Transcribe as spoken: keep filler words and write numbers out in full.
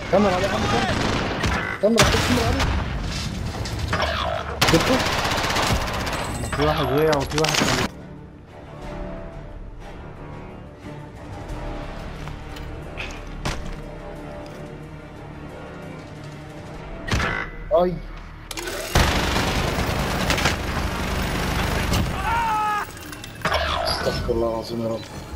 كمل عليه يا عم، كمل كمل عليه كمل عليه. جبته. في واحد وقع وفي واحد كان. اي استغفر الله العظيم يا رب.